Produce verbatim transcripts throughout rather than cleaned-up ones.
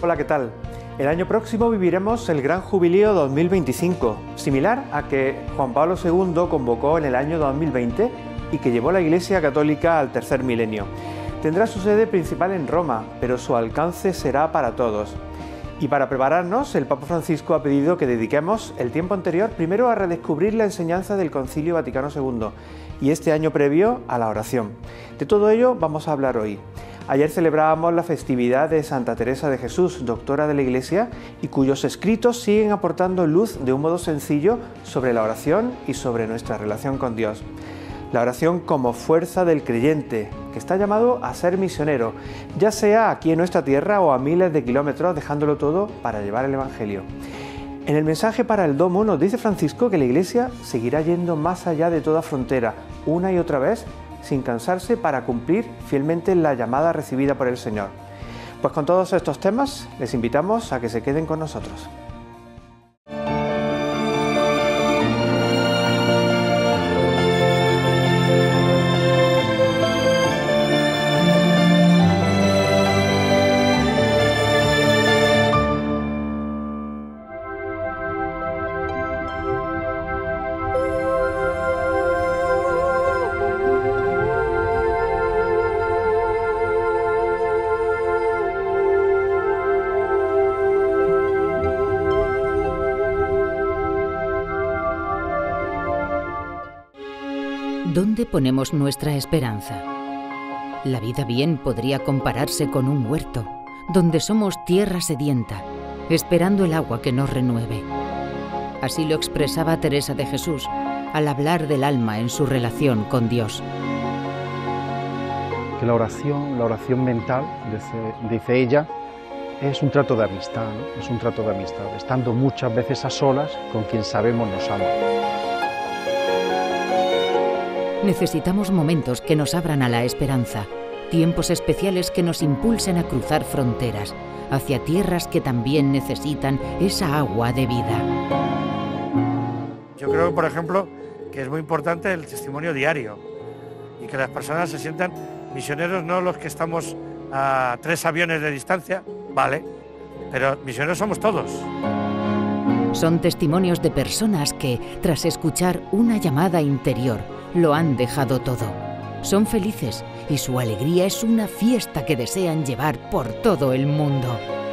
Hola, ¿qué tal? El año próximo viviremos el Gran Jubileo dos mil veinticinco, similar a que Juan Pablo segundo convocó en el año dos mil veinte y que llevó la Iglesia Católica al tercer milenio. Tendrá su sede principal en Roma, pero su alcance será para todos. Y para prepararnos, el Papa Francisco ha pedido que dediquemos el tiempo anterior primero a redescubrir la enseñanza del Concilio Vaticano segundo y este año previo a la oración. De todo ello vamos a hablar hoy. Ayer celebrábamos la festividad de Santa Teresa de Jesús, doctora de la Iglesia, y cuyos escritos siguen aportando luz de un modo sencillo sobre la oración y sobre nuestra relación con Dios. La oración como fuerza del creyente, que está llamado a ser misionero, ya sea aquí en nuestra tierra o a miles de kilómetros, dejándolo todo para llevar el Evangelio. En el mensaje para el Domo nos dice Francisco que la Iglesia seguirá yendo más allá de toda frontera, una y otra vez, sin cansarse, para cumplir fielmente la llamada recibida por el Señor. Pues con todos estos temas les invitamos a que se queden con nosotros. ¿Dónde ponemos nuestra esperanza? La vida bien podría compararse con un huerto, donde somos tierra sedienta, esperando el agua que nos renueve. Así lo expresaba Teresa de Jesús al hablar del alma en su relación con Dios. Que la oración, la oración mental, dice, dice ella, es un trato de amistad, ¿no? Es un trato de amistad, estando muchas veces a solas con quien sabemos nos ama. Necesitamos momentos que nos abran a la esperanza, tiempos especiales que nos impulsen a cruzar fronteras, hacia tierras que también necesitan esa agua de vida. Yo creo, por ejemplo, que es muy importante el testimonio diario y que las personas se sientan misioneros, no los que estamos a tres aviones de distancia, vale, pero misioneros somos todos. Son testimonios de personas que, tras escuchar una llamada interior, lo han dejado todo. Son felices y su alegría es una fiesta que desean llevar por todo el mundo.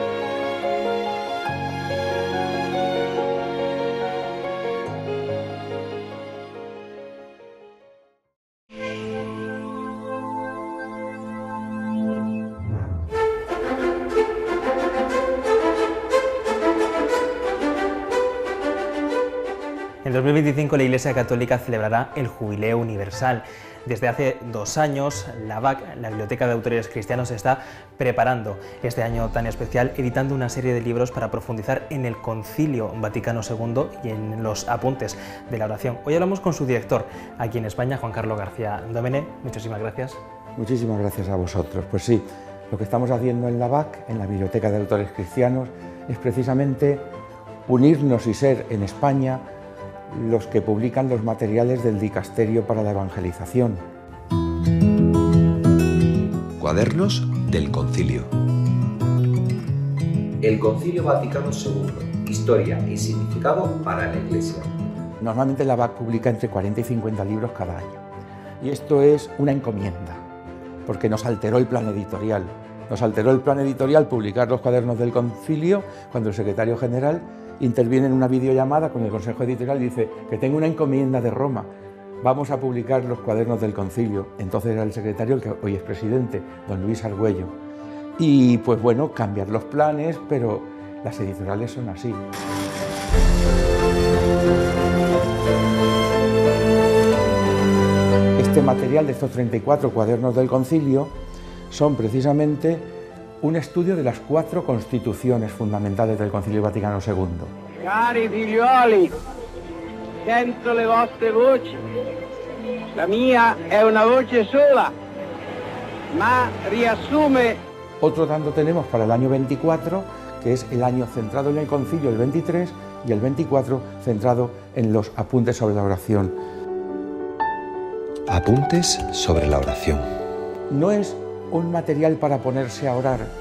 En dos mil veinticinco la Iglesia Católica celebrará el Jubileo Universal. Desde hace dos años, la B A C, la Biblioteca de Autores Cristianos, se está preparando este año tan especial, editando una serie de libros para profundizar en el Concilio Vaticano segundo y en los apuntes de la oración. Hoy hablamos con su director aquí en España, Juan Carlos García Domene. Muchísimas gracias. Muchísimas gracias a vosotros. Pues sí, lo que estamos haciendo en la B A C, en la Biblioteca de Autores Cristianos, es precisamente unirnos y ser en España los que publican los materiales del Dicasterio para la Evangelización. Cuadernos del Concilio. El Concilio Vaticano segundo, historia y significado para la Iglesia. Normalmente la B A C publica entre cuarenta y cincuenta libros cada año. Y esto es una encomienda, porque nos alteró el plan editorial. Nos alteró el plan editorial publicar los cuadernos del Concilio cuando el secretario general interviene en una videollamada con el Consejo Editorial y dice que tengo una encomienda de Roma, vamos a publicar los cuadernos del Concilio. Entonces era el secretario, el que hoy es presidente, don Luis Argüello. Y pues bueno, cambiar los planes, pero las editoriales son así. Este material de estos treinta y cuatro cuadernos del Concilio son precisamente un estudio de las cuatro constituciones fundamentales del Concilio Vaticano segundo. Cari figlioli, sento le vostre voci. La mia è una voce sola, ma riassume. Otro tanto tenemos para el año veinticuatro, que es el año centrado en el Concilio, el veintitrés, y el veinticuatro centrado en los apuntes sobre la oración. Apuntes sobre la oración. No es un material para ponerse a orar,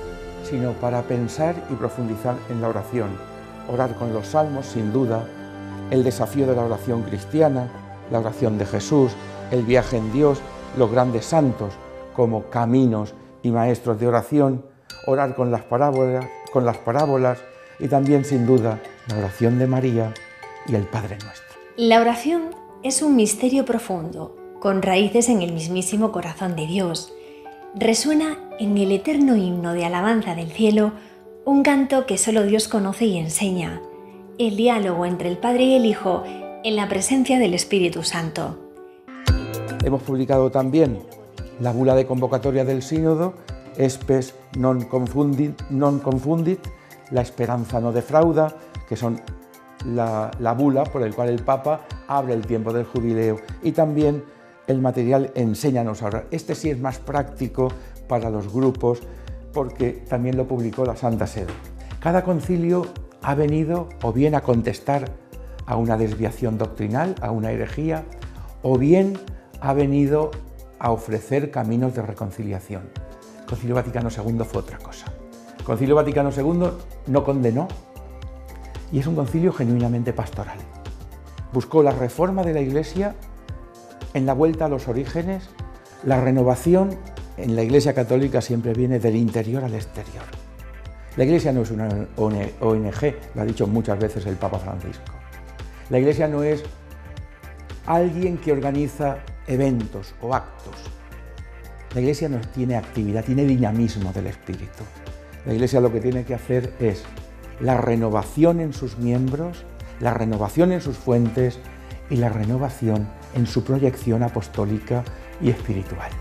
sino para pensar y profundizar en la oración. Orar con los salmos, sin duda, el desafío de la oración cristiana, la oración de Jesús, el viaje en Dios, los grandes santos como caminos y maestros de oración, orar con las parábolas, con las parábolas y también, sin duda, la oración de María y el Padre Nuestro. La oración es un misterio profundo, con raíces en el mismísimo corazón de Dios. Resuena en el eterno himno de alabanza del cielo, un canto que solo Dios conoce y enseña, el diálogo entre el Padre y el Hijo en la presencia del Espíritu Santo. Hemos publicado también la bula de convocatoria del Sínodo, Espes non confundit, non confundit, la esperanza no defrauda, que son la, la bula por el cual el Papa abre el tiempo del jubileo, y también el material Enséñanos a orar. Este sí es más práctico para los grupos porque también lo publicó la Santa Sede. Cada concilio ha venido o bien a contestar a una desviación doctrinal, a una herejía, o bien ha venido a ofrecer caminos de reconciliación. El Concilio Vaticano segundo fue otra cosa. El Concilio Vaticano segundo no condenó y es un concilio genuinamente pastoral. Buscó la reforma de la Iglesia en la vuelta a los orígenes. La renovación en la Iglesia católica siempre viene del interior al exterior. La Iglesia no es una O N G, lo ha dicho muchas veces el Papa Francisco. La Iglesia no es alguien que organiza eventos o actos. La Iglesia no tiene actividad, tiene dinamismo del espíritu. La Iglesia lo que tiene que hacer es la renovación en sus miembros, la renovación en sus fuentes y la renovación en su proyección apostólica y espiritual.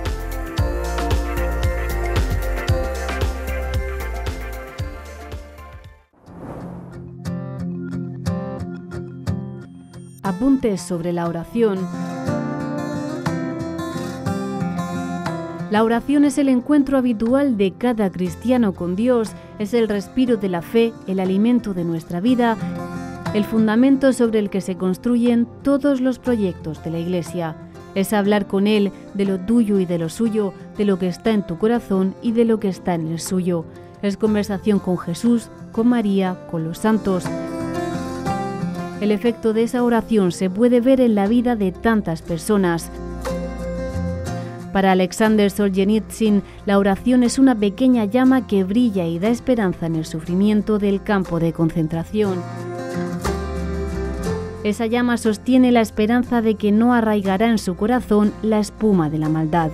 Apuntes sobre la oración. La oración es el encuentro habitual de cada cristiano con Dios, es el respiro de la fe, el alimento de nuestra vida, el fundamento sobre el que se construyen todos los proyectos de la Iglesia. Es hablar con Él de lo tuyo y de lo suyo, de lo que está en tu corazón y de lo que está en el suyo. Es conversación con Jesús, con María, con los santos. El efecto de esa oración se puede ver en la vida de tantas personas. Para Alexander Solzhenitsyn, la oración es una pequeña llama que brilla y da esperanza en el sufrimiento del campo de concentración. Esa llama sostiene la esperanza de que no arraigará en su corazón la espuma de la maldad.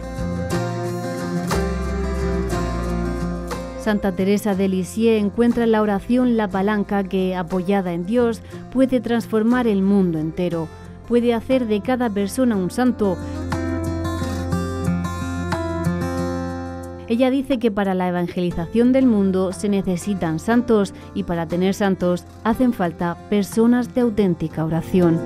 Santa Teresa de Lisieux encuentra en la oración la palanca que, apoyada en Dios, puede transformar el mundo entero, puede hacer de cada persona un santo. Ella dice que para la evangelización del mundo se necesitan santos y para tener santos hacen falta personas de auténtica oración.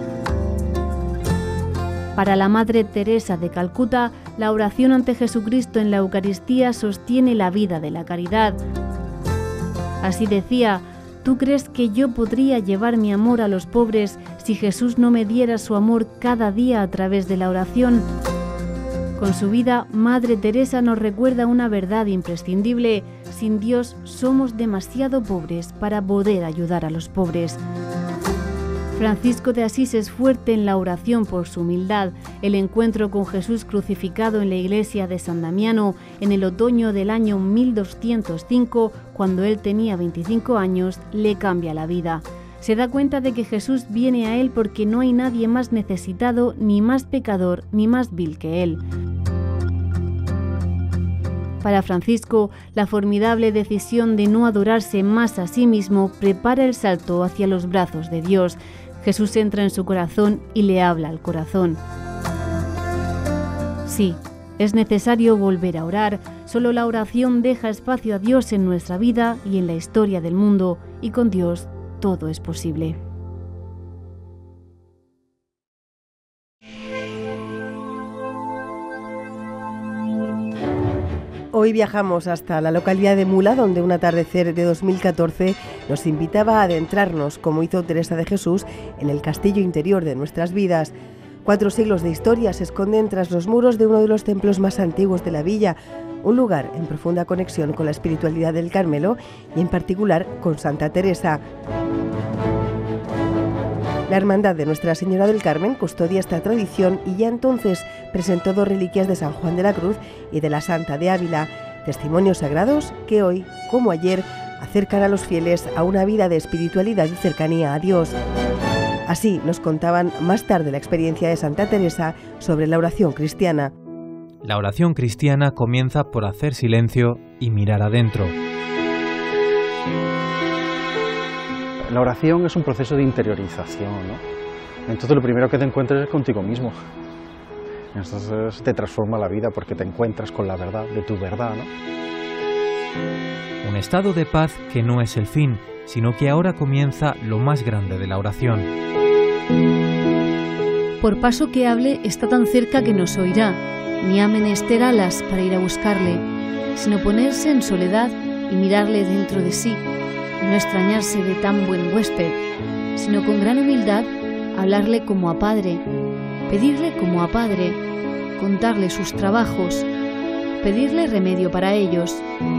Para la Madre Teresa de Calcuta, la oración ante Jesucristo en la Eucaristía sostiene la vida de la caridad. Así decía: ¿tú crees que yo podría llevar mi amor a los pobres si Jesús no me diera su amor cada día a través de la oración? Con su vida, Madre Teresa nos recuerda una verdad imprescindible: sin Dios somos demasiado pobres para poder ayudar a los pobres. Francisco de Asís es fuerte en la oración por su humildad. El encuentro con Jesús crucificado en la iglesia de San Damiano en el otoño del año mil doscientos cinco, cuando él tenía veinticinco años, le cambia la vida. Se da cuenta de que Jesús viene a él porque no hay nadie más necesitado, ni más pecador, ni más vil que él. Para Francisco, la formidable decisión de no adorarse más a sí mismo prepara el salto hacia los brazos de Dios. Jesús entra en su corazón y le habla al corazón. Sí, es necesario volver a orar. Solo la oración deja espacio a Dios en nuestra vida y en la historia del mundo, y con Dios todo es posible. Hoy viajamos hasta la localidad de Mula, donde un atardecer de dos mil catorce nos invitaba a adentrarnos, como hizo Teresa de Jesús, en el castillo interior de nuestras vidas. Cuatro siglos de historia se esconden tras los muros de uno de los templos más antiguos de la villa, un lugar en profunda conexión con la espiritualidad del Carmelo y en particular con Santa Teresa. La Hermandad de Nuestra Señora del Carmen custodia esta tradición y ya entonces presentó dos reliquias de San Juan de la Cruz y de la Santa de Ávila, testimonios sagrados que hoy, como ayer, acercan a los fieles a una vida de espiritualidad y cercanía a Dios. Así nos contaban más tarde la experiencia de Santa Teresa sobre la oración cristiana. La oración cristiana comienza por hacer silencio y mirar adentro. La oración es un proceso de interiorización, ¿no? Entonces lo primero que te encuentras es contigo mismo. Entonces te transforma la vida porque te encuentras con la verdad, de tu verdad, ¿no? Un estado de paz que no es el fin, sino que ahora comienza lo más grande de la oración. Por paso que hable, está tan cerca que nos oirá, ni ha menester alas para ir a buscarle, sino ponerse en soledad y mirarle dentro de sí, y no extrañarse de tan buen huésped, sino con gran humildad hablarle como a padre, pedirle como a padre, contarle sus trabajos, pedirle remedio para ellos.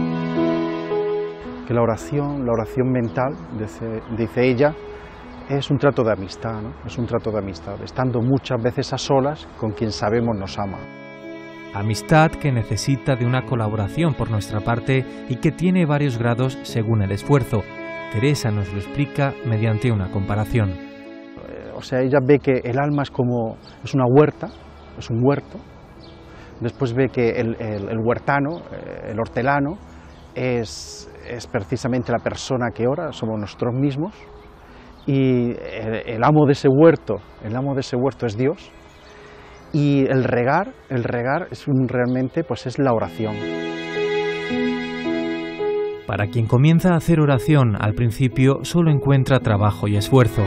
Que la oración, la oración mental, dice, dice ella, es un trato de amistad, ¿no? Es un trato de amistad, estando muchas veces a solas con quien sabemos nos ama. Amistad que necesita de una colaboración por nuestra parte y que tiene varios grados según el esfuerzo. Teresa nos lo explica mediante una comparación. O sea, ella ve que el alma es como, es una huerta, es un huerto. Después ve que el, el, el huertano, el hortelano, es, es precisamente la persona que ora, somos nosotros mismos. Y el, el amo de ese huerto, el amo de ese huerto es Dios. Y el regar, el regar es un, realmente pues es la oración. Para quien comienza a hacer oración, al principio solo encuentra trabajo y esfuerzo.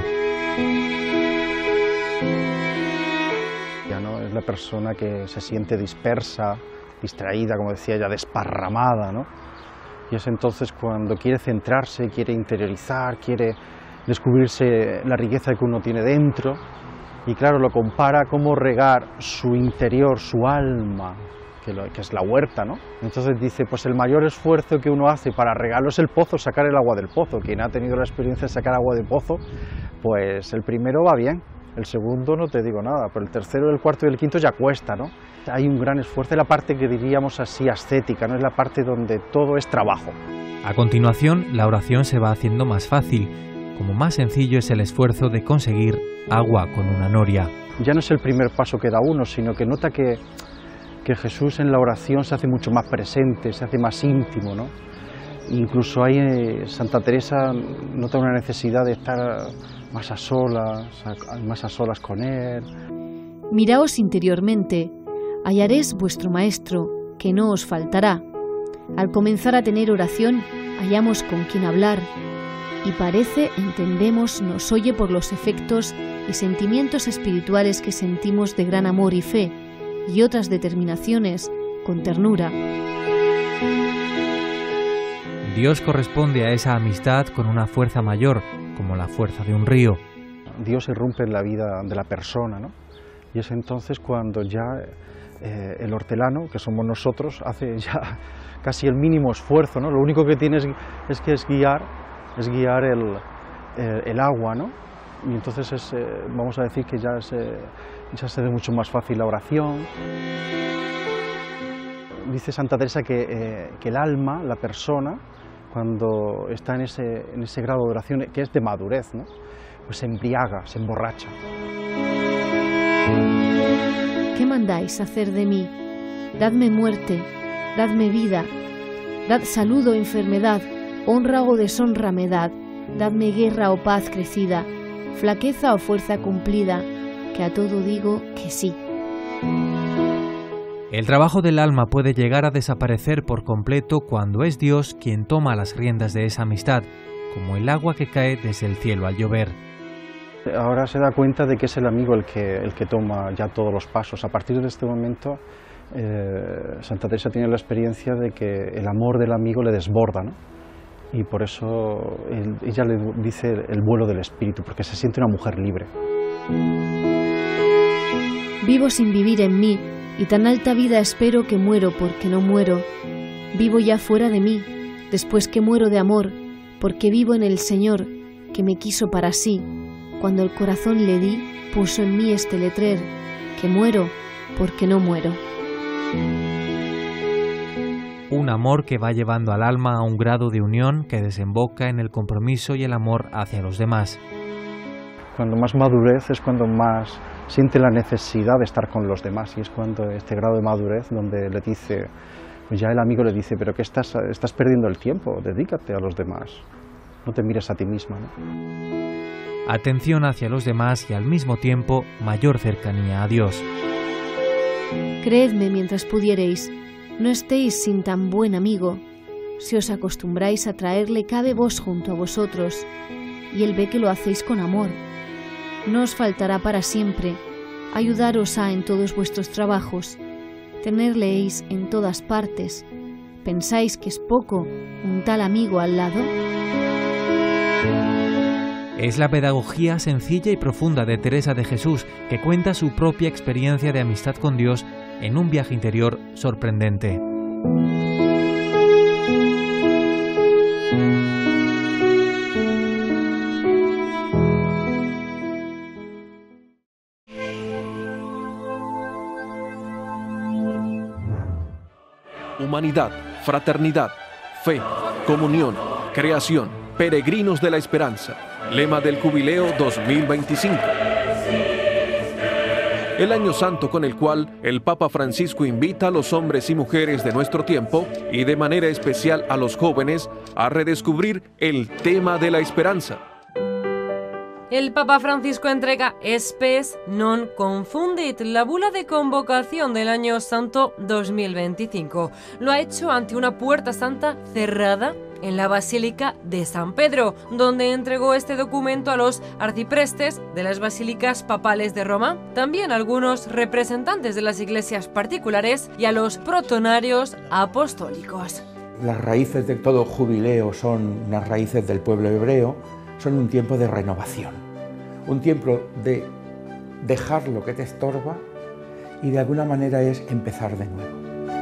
Ya no es la persona que se siente dispersa, distraída, como decía ella, desparramada, ¿no? Y es entonces cuando quiere centrarse, quiere interiorizar, quiere descubrirse la riqueza que uno tiene dentro. Y claro, lo compara como regar su interior, su alma, que, lo, que es la huerta, ¿no? Entonces dice, pues el mayor esfuerzo que uno hace para regarlo es el pozo, sacar el agua del pozo. Quien ha tenido la experiencia de sacar agua del pozo, pues el primero va bien, el segundo no te digo nada, pero el tercero, el cuarto y el quinto ya cuesta, ¿no? Hay un gran esfuerzo, es la parte que diríamos así ascética, ¿no? Es la parte donde todo es trabajo. A continuación, la oración se va haciendo más fácil, como más sencillo es el esfuerzo de conseguir agua con una noria. Ya no es el primer paso que da uno, sino que nota que, que Jesús en la oración se hace mucho más presente, se hace más íntimo, ¿no? Incluso ahí eh, Santa Teresa nota una necesidad de estar más a solas, más a solas con Él. Miraos interiormente, hallaréis vuestro Maestro, que no os faltará. Al comenzar a tener oración, hallamos con quién hablar, y parece, entendemos, nos oye por los efectos y sentimientos espirituales que sentimos de gran amor y fe, y otras determinaciones, con ternura. Dios corresponde a esa amistad con una fuerza mayor, como la fuerza de un río. Dios irrumpe en la vida de la persona, ¿no? Y es entonces cuando ya eh, el hortelano, que somos nosotros, hace ya casi el mínimo esfuerzo, ¿no? Lo único que tiene es, es que es guiar es guiar el, el, el agua, ¿no? Y entonces es, eh, vamos a decir que ya se, ya se hace mucho más fácil la oración. Dice Santa Teresa que, eh, que el alma, la persona, cuando está en ese, en ese grado de oración, que es de madurez, ¿no? Pues se embriaga, se emborracha. ¿Qué mandáis hacer de mí? Dadme muerte, dadme vida, dad salud o enfermedad, honra o deshonra me dad, dadme guerra o paz crecida, flaqueza o fuerza cumplida, que a todo digo que sí. El trabajo del alma puede llegar a desaparecer por completo cuando es Dios quien toma las riendas de esa amistad, como el agua que cae desde el cielo al llover. Ahora se da cuenta de que es el amigo el que, el que toma ya todos los pasos. A partir de este momento, eh, Santa Teresa tiene la experiencia de que el amor del amigo le desborda, ¿no? Y por eso él, ella le dice el vuelo del espíritu, porque se siente una mujer libre. Vivo sin vivir en mí, y tan alta vida espero que muero porque no muero. Vivo ya fuera de mí, después que muero de amor, porque vivo en el Señor, que me quiso para sí. Cuando el corazón le di, puso en mí este letrer, que muero porque no muero. Un amor que va llevando al alma a un grado de unión que desemboca en el compromiso y el amor hacia los demás. Cuando más madurez es cuando más siente la necesidad de estar con los demás, y es cuando este grado de madurez donde le dice, pues ya el amigo le dice, pero que estás, estás perdiendo el tiempo, dedícate a los demás, no te mires a ti misma, ¿no? Atención hacia los demás y al mismo tiempo mayor cercanía a Dios. Creedme mientras pudiereis, no estéis sin tan buen amigo. Si os acostumbráis a traerle, cabe vos junto a vosotros, y él ve que lo hacéis con amor. No os faltará para siempre, ayudaros a en todos vuestros trabajos, tenerleis en todas partes. ¿Pensáis que es poco un tal amigo al lado? Es la pedagogía sencilla y profunda de Teresa de Jesús, que cuenta su propia experiencia de amistad con Dios en un viaje interior sorprendente. Humanidad, fraternidad, fe, comunión, creación, peregrinos de la esperanza. Lema del Jubileo dos mil veinticinco. El año santo con el cual el Papa Francisco invita a los hombres y mujeres de nuestro tiempo, y de manera especial a los jóvenes, a redescubrir el tema de la esperanza. El Papa Francisco entrega Spes non confundit, la bula de convocación del Año Santo dos mil veinticinco. Lo ha hecho ante una puerta santa cerrada en la Basílica de San Pedro, donde entregó este documento a los arciprestes de las basílicas papales de Roma, también a algunos representantes de las iglesias particulares y a los protonarios apostólicos. Las raíces de todo jubileo son unas raíces del pueblo hebreo, son un tiempo de renovación, un tiempo de dejar lo que te estorba y de alguna manera es empezar de nuevo.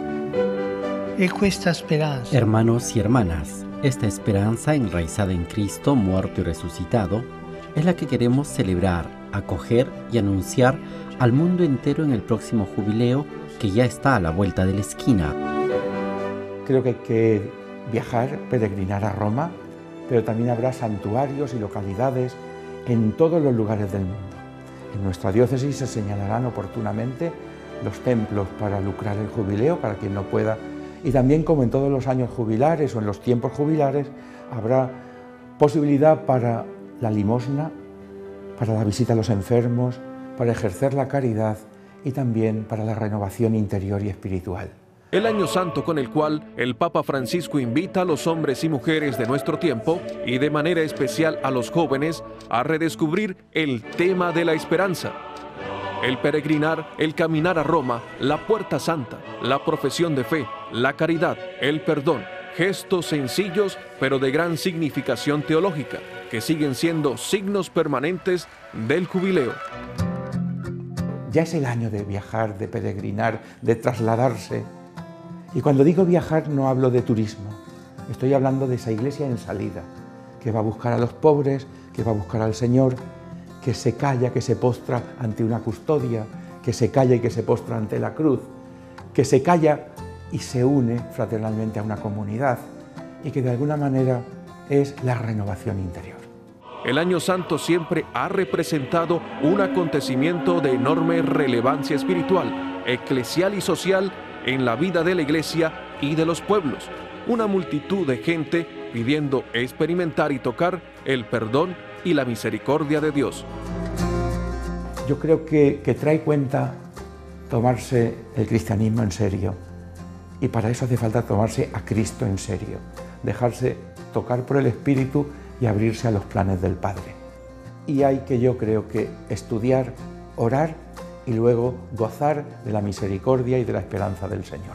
Hermanos y hermanas, esta esperanza enraizada en Cristo, muerto y resucitado, es la que queremos celebrar, acoger y anunciar al mundo entero en el próximo jubileo que ya está a la vuelta de la esquina. Creo que hay que viajar, peregrinar a Roma, pero también habrá santuarios y localidades en todos los lugares del mundo. En nuestra diócesis se señalarán oportunamente los templos para lucrar el jubileo, para quien no pueda. Y también, como en todos los años jubilares o en los tiempos jubilares, habrá posibilidad para la limosna, para la visita a los enfermos, para ejercer la caridad y también para la renovación interior y espiritual. El año santo con el cual el Papa Francisco invita a los hombres y mujeres de nuestro tiempo, y de manera especial a los jóvenes, a redescubrir el tema de la esperanza. El peregrinar, el caminar a Roma, la puerta santa, la profesión de fe, la caridad, el perdón, gestos sencillos pero de gran significación teológica, que siguen siendo signos permanentes del jubileo. Ya es el año de viajar, de peregrinar, de trasladarse. Y cuando digo viajar no hablo de turismo, estoy hablando de esa iglesia en salida, que va a buscar a los pobres, que va a buscar al Señor, que se calla, que se postra ante una custodia, que se calla y que se postra ante la cruz, que se calla y se une fraternalmente a una comunidad y que de alguna manera es la renovación interior. El Año Santo siempre ha representado un acontecimiento de enorme relevancia espiritual, eclesial y social en la vida de la Iglesia y de los pueblos. Una multitud de gente pidiendo experimentar y tocar el perdón y la misericordia de Dios. Yo creo que, que trae cuenta tomarse el cristianismo en serio, y para eso hace falta tomarse a Cristo en serio, dejarse tocar por el Espíritu y abrirse a los planes del Padre. Y hay que, yo creo que, estudiar, orar y luego gozar de la misericordia y de la esperanza del Señor.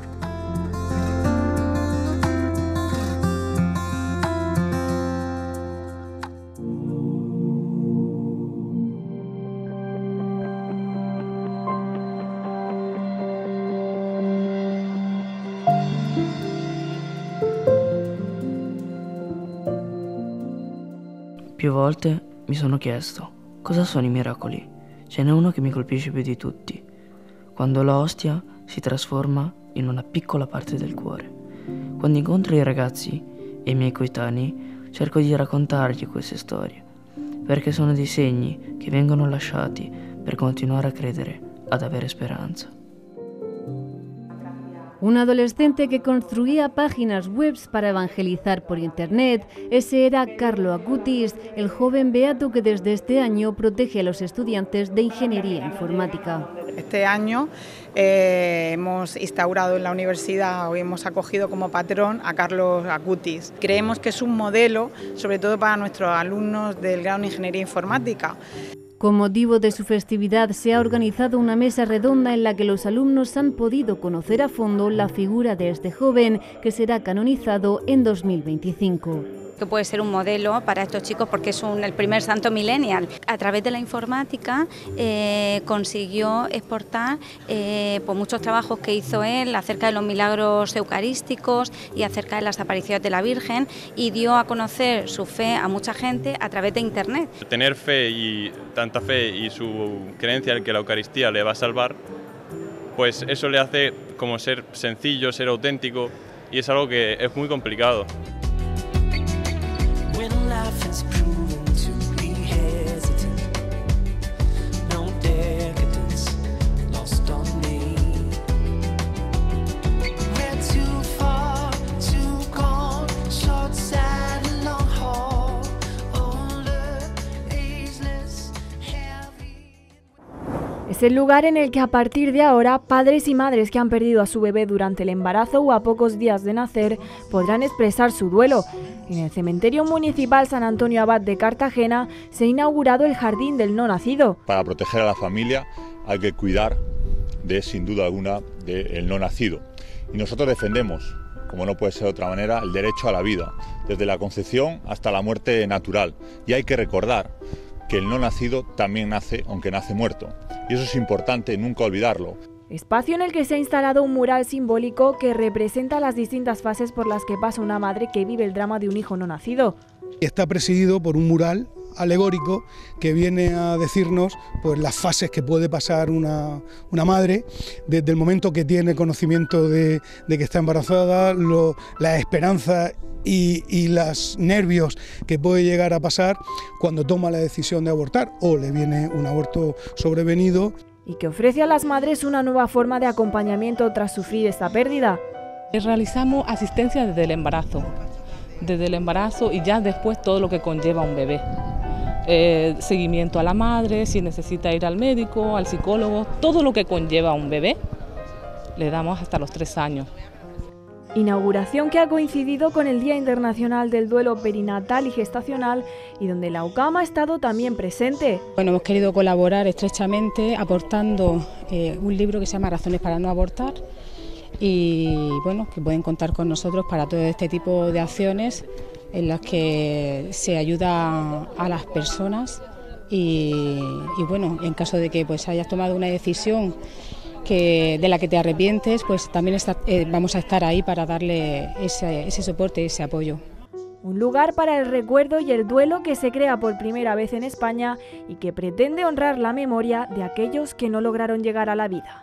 Più volte mi sono chiesto cosa sono i miracoli. Ce n'è uno che mi colpisce più di tutti, quando l'ostia si trasforma in una piccola parte del cuore. Quando incontro i ragazzi e i miei coetanei cerco di raccontargli queste storie, perché sono dei segni che vengono lasciati per continuare a credere, ad avere speranza. Un adolescente que construía páginas web para evangelizar por Internet, ese era Carlo Acutis, el joven beato que desde este año protege a los estudiantes de Ingeniería Informática. Este año eh, hemos instaurado en la universidad, o hemos acogido como patrón a Carlos Acutis. Creemos que es un modelo, sobre todo para nuestros alumnos del grado de Ingeniería Informática. Con motivo de su festividad se ha organizado una mesa redonda en la que los alumnos han podido conocer a fondo la figura de este joven que será canonizado en dos mil veinticinco. Que puede ser un modelo para estos chicos porque es un, el primer santo millennial. A través de la informática eh, consiguió exportar eh, pues muchos trabajos que hizo él acerca de los milagros eucarísticos y acerca de las apariciones de la Virgen, y dio a conocer su fe a mucha gente a través de Internet. Tener fe y tanta fe y su creencia en que la Eucaristía le va a salvar, pues eso le hace como ser sencillo, ser auténtico, y es algo que es muy complicado. Es el lugar en el que a partir de ahora padres y madres que han perdido a su bebé durante el embarazo o a pocos días de nacer podrán expresar su duelo. En el cementerio municipal San Antonio Abad de Cartagena se ha inaugurado el Jardín del No Nacido. Para proteger a la familia hay que cuidar de, sin duda alguna, del no nacido. Y nosotros defendemos, como no puede ser de otra manera, el derecho a la vida, desde la concepción hasta la muerte natural. Y hay que recordar que el no nacido también nace, aunque nace muerto. Y eso es importante, nunca olvidarlo. Espacio en el que se ha instalado un mural simbólico que representa las distintas fases por las que pasa una madre que vive el drama de un hijo no nacido. Está presidido por un mural alegórico que viene a decirnos pues, las fases que puede pasar una, una madre desde el momento que tiene conocimiento de, de que está embarazada, lo, la esperanza y, y los nervios que puede llegar a pasar cuando toma la decisión de abortar o le viene un aborto sobrevenido. Y que ofrece a las madres una nueva forma de acompañamiento tras sufrir esta pérdida. Realizamos asistencia desde el embarazo, desde el embarazo y ya después todo lo que conlleva un bebé. Eh, seguimiento a la madre, si necesita ir al médico, al psicólogo, todo lo que conlleva un bebé, le damos hasta los tres años. Inauguración que ha coincidido con el Día Internacional del Duelo Perinatal y Gestacional y donde la U C A M ha estado también presente. Bueno, hemos querido colaborar estrechamente aportando eh, un libro que se llama Razones para no abortar y bueno, que pueden contar con nosotros para todo este tipo de acciones en las que se ayuda a las personas y, y bueno, en caso de que pues hayas tomado una decisión que, de la que te arrepientes, pues también está, eh, vamos a estar ahí para darle ese, ese soporte, ese apoyo. Un lugar para el recuerdo y el duelo que se crea por primera vez en España y que pretende honrar la memoria de aquellos que no lograron llegar a la vida.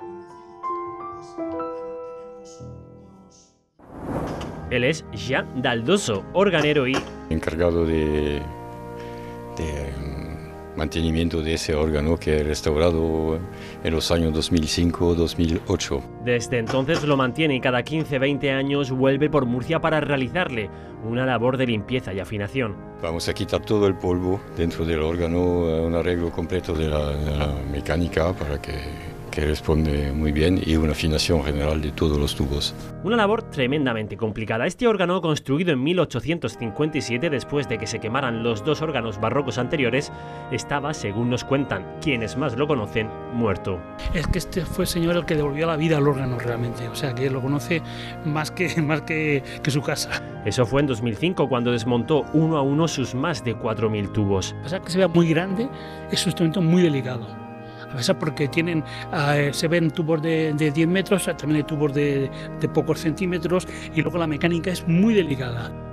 Él es Jean Daldoso, organero y encargado de, de mantenimiento de ese órgano que he restaurado en los años dos mil cinco dos mil ocho. Desde entonces lo mantiene y cada quince a veinte años vuelve por Murcia para realizarle una labor de limpieza y afinación. Vamos a quitar todo el polvo dentro del órgano, un arreglo completo de la, de la mecánica para que, que responde muy bien y una afinación general de todos los tubos. Una labor tremendamente complicada. Este órgano, construido en mil ochocientos cincuenta y siete después de que se quemaran los dos órganos barrocos anteriores, estaba, según nos cuentan quienes más lo conocen, muerto. Es que este fue el señor el que devolvió la vida al órgano realmente, o sea que lo conoce más que, más que, que su casa. Eso fue en dos mil cinco cuando desmontó uno a uno sus más de cuatro mil tubos. A pesar que se vea muy grande, es un instrumento muy delicado. A pesar porque tienen, uh, se ven tubos de, de diez metros, también hay tubos de, de pocos centímetros y luego la mecánica es muy delicada.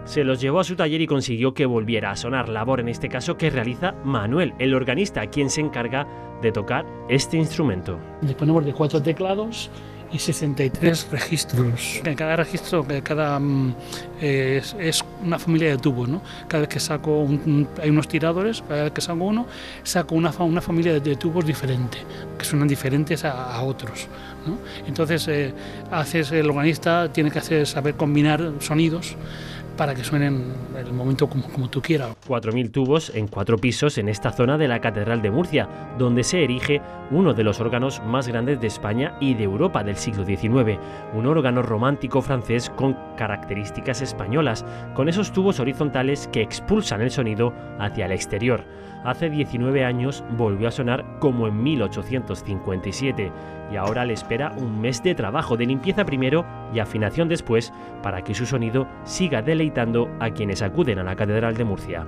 Se los llevó a su taller y consiguió que volviera a sonar, labor en este caso que realiza Manuel, el organista, quien se encarga de tocar este instrumento. Disponemos de cuatro teclados y sesenta y tres registros. En cada registro, cada eh, es, es una familia de tubos, ¿no? Cada vez que saco, un, un, hay unos tiradores, cada vez que saco uno, saco una, una familia de, de tubos diferente, que suenan diferentes a, a otros, ¿no? Entonces, eh, haces, el organista tiene que hacer, saber combinar sonidos para que suenen en el momento como, como tú quieras. cuatro mil tubos en cuatro pisos en esta zona de la Catedral de Murcia, donde se erige uno de los órganos más grandes de España y de Europa del siglo diecinueve, un órgano romántico francés con características españolas, con esos tubos horizontales que expulsan el sonido hacia el exterior. Hace diecinueve años volvió a sonar como en mil ochocientos cincuenta y siete y ahora le espera un mes de trabajo, de limpieza primero y afinación después, para que su sonido siga deleitando a quienes acuden a la Catedral de Murcia.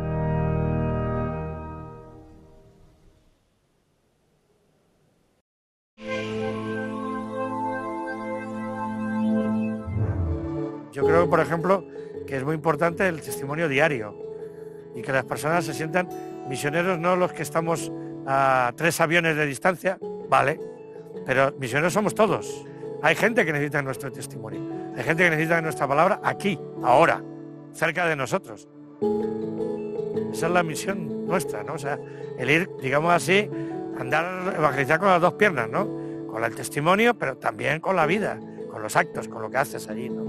Yo creo, por ejemplo, que es muy importante el testimonio diario y que las personas se sientan misioneros, no los que estamos a tres aviones de distancia, vale, pero misioneros somos todos. Hay gente que necesita nuestro testimonio, hay gente que necesita nuestra palabra aquí, ahora, cerca de nosotros. Esa es la misión nuestra, ¿no? O sea, el ir, digamos así, andar, evangelizar con las dos piernas, ¿no? Con el testimonio, pero también con la vida, con los actos, con lo que haces allí, ¿no?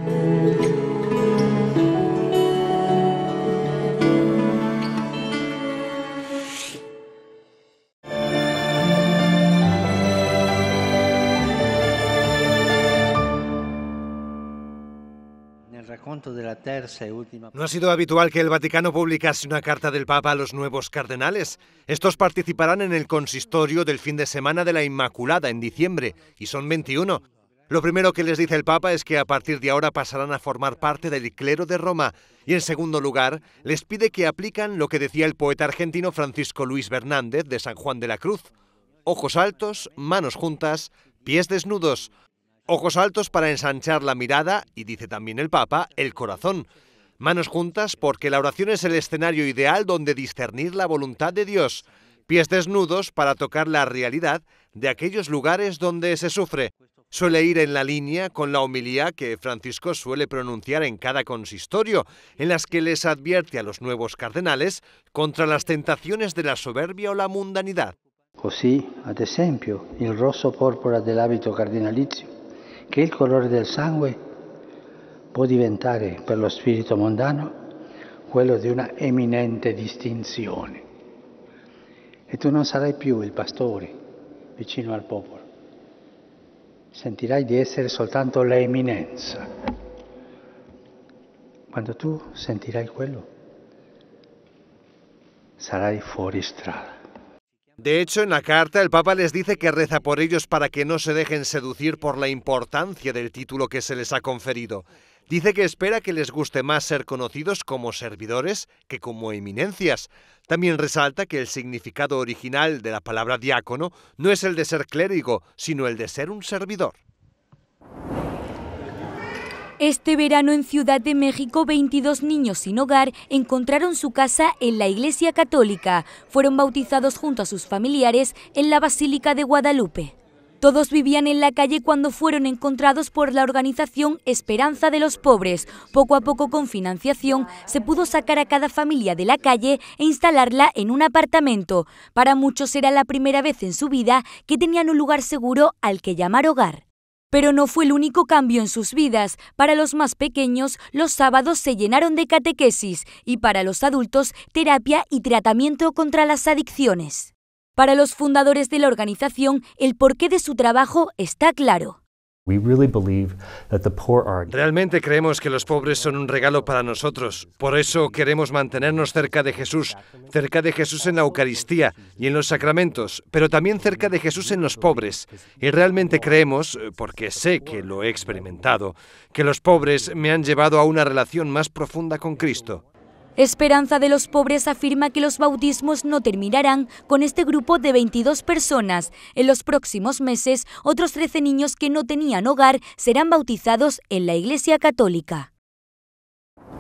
No ha sido habitual que el Vaticano publicase una carta del Papa a los nuevos cardenales. Estos participarán en el consistorio del fin de semana de la Inmaculada en diciembre, y son veintiuno. Lo primero que les dice el Papa es que a partir de ahora pasarán a formar parte del clero de Roma, y en segundo lugar, les pide que aplican lo que decía el poeta argentino Francisco Luis Bernández de San Juan de la Cruz: ojos altos, manos juntas, pies desnudos. Ojos altos para ensanchar la mirada y, dice también el Papa, el corazón. Manos juntas porque la oración es el escenario ideal donde discernir la voluntad de Dios. Pies desnudos para tocar la realidad de aquellos lugares donde se sufre. Suele ir en la línea con la homilía que Francisco suele pronunciar en cada consistorio, en las que les advierte a los nuevos cardenales contra las tentaciones de la soberbia o la mundanidad. Così, ad esempio, il rosso porpora dell'abito cardinalizio, che è il colore del sangue, può diventare per lo spirito mondano quello di una eminente distinzione. E tu non sarai più il pastore vicino al popolo, sentirai di essere soltanto l'eminenza. Quando tu sentirai quello, sarai fuori strada. De hecho, en la carta el Papa les dice que reza por ellos para que no se dejen seducir por la importancia del título que se les ha conferido. Dice que espera que les guste más ser conocidos como servidores que como eminencias. También resalta que el significado original de la palabra diácono no es el de ser clérigo, sino el de ser un servidor. Este verano en Ciudad de México, veintidós niños sin hogar encontraron su casa en la Iglesia Católica. Fueron bautizados junto a sus familiares en la Basílica de Guadalupe. Todos vivían en la calle cuando fueron encontrados por la organización Esperanza de los Pobres. Poco a poco, con financiación, se pudo sacar a cada familia de la calle e instalarla en un apartamento. Para muchos era la primera vez en su vida que tenían un lugar seguro al que llamar hogar. Pero no fue el único cambio en sus vidas. Para los más pequeños, los sábados se llenaron de catequesis y para los adultos, terapia y tratamiento contra las adicciones. Para los fundadores de la organización, el porqué de su trabajo está claro. Realmente creemos que los pobres son un regalo para nosotros. Por eso queremos mantenernos cerca de Jesús, cerca de Jesús en la Eucaristía y en los sacramentos, pero también cerca de Jesús en los pobres. Y realmente creemos, porque sé que lo he experimentado, que los pobres me han llevado a una relación más profunda con Cristo. Esperanza de los Pobres afirma que los bautismos no terminarán con este grupo de veintidós personas. En los próximos meses, otros trece niños que no tenían hogar serán bautizados en la Iglesia Católica.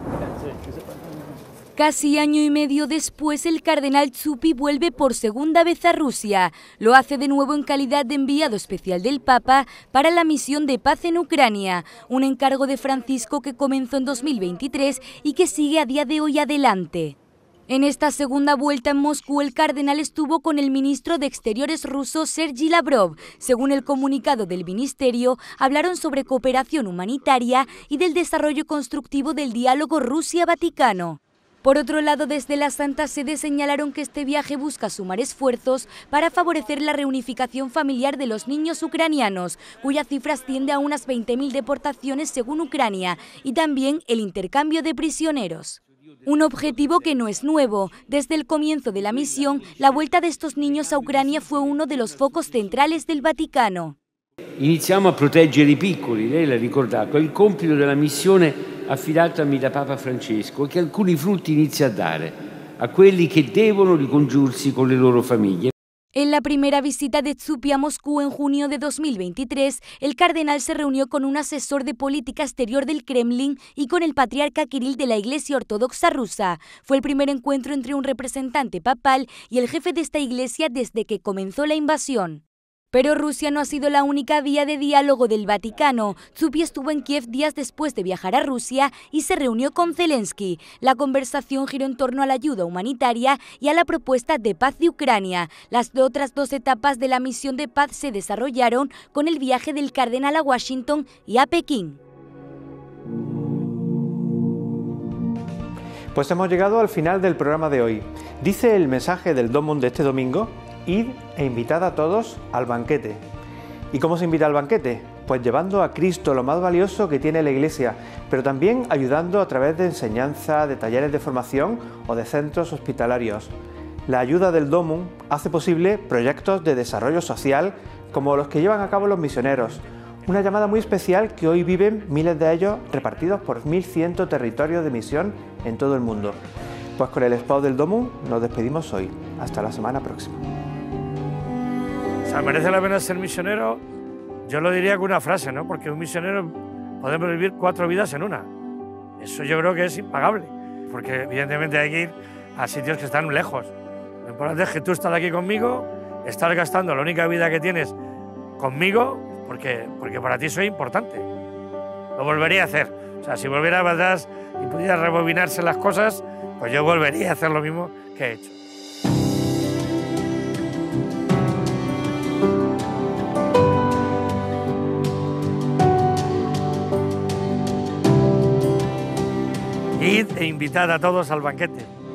Casi año y medio después, el cardenal Zuppi vuelve por segunda vez a Rusia. Lo hace de nuevo en calidad de enviado especial del Papa para la misión de paz en Ucrania, un encargo de Francisco que comenzó en dos mil veintitrés y que sigue a día de hoy adelante. En esta segunda vuelta en Moscú, el cardenal estuvo con el ministro de Exteriores ruso Sergei Lavrov. Según el comunicado del ministerio, hablaron sobre cooperación humanitaria y del desarrollo constructivo del diálogo Rusia-Vaticano. Por otro lado, desde la Santa Sede señalaron que este viaje busca sumar esfuerzos para favorecer la reunificación familiar de los niños ucranianos, cuya cifra asciende a unas veinte mil deportaciones según Ucrania, y también el intercambio de prisioneros. Un objetivo que no es nuevo. Desde el comienzo de la misión, la vuelta de estos niños a Ucrania fue uno de los focos centrales del Vaticano. Iniziamo a proteggere i piccoli, lei l'ha ricordato, è il compito della missione affidatami da Papa Francesco, che alcuni frutti inizia a dare a quelli che devono ricongiursi con le loro famiglie. En la primera visita de Zuppi a Moscú en junio de dos mil veintitrés, el cardenal se reunió con un asesor de política exterior del Kremlin y con el patriarca Kirill de la Iglesia Ortodoxa rusa. Fue el primer encuentro entre un representante papal y el jefe de esta iglesia desde que comenzó la invasión. Pero Rusia no ha sido la única vía de diálogo del Vaticano. Zuppi estuvo en Kiev días después de viajar a Rusia y se reunió con Zelensky. La conversación giró en torno a la ayuda humanitaria y a la propuesta de paz de Ucrania. Las otras dos etapas de la misión de paz se desarrollaron con el viaje del cardenal a Washington y a Pekín. Pues hemos llegado al final del programa de hoy. Dice el mensaje del Domum de este domingo: id e invitad a todos al banquete. ¿Y cómo se invita al banquete? Pues llevando a Cristo, lo más valioso que tiene la Iglesia, pero también ayudando a través de enseñanza, de talleres de formación o de centros hospitalarios. La ayuda del Domum hace posible proyectos de desarrollo social como los que llevan a cabo los misioneros. Una llamada muy especial que hoy viven miles de ellos repartidos por mil cien territorios de misión en todo el mundo. Pues con el spot del Domum nos despedimos hoy. Hasta la semana próxima. O sea, merece la pena ser misionero. Yo lo diría con una frase, ¿no? Porque un misionero podemos vivir cuatro vidas en una. Eso yo creo que es impagable, porque evidentemente hay que ir a sitios que están lejos. Lo importante es que tú estás aquí conmigo, estás gastando la única vida que tienes conmigo, porque, porque para ti soy importante. Lo volvería a hacer. O sea, si volviera para atrás y pudiera rebobinarse las cosas, pues yo volvería a hacer lo mismo que he hecho. Id e invitad a todos al banquete.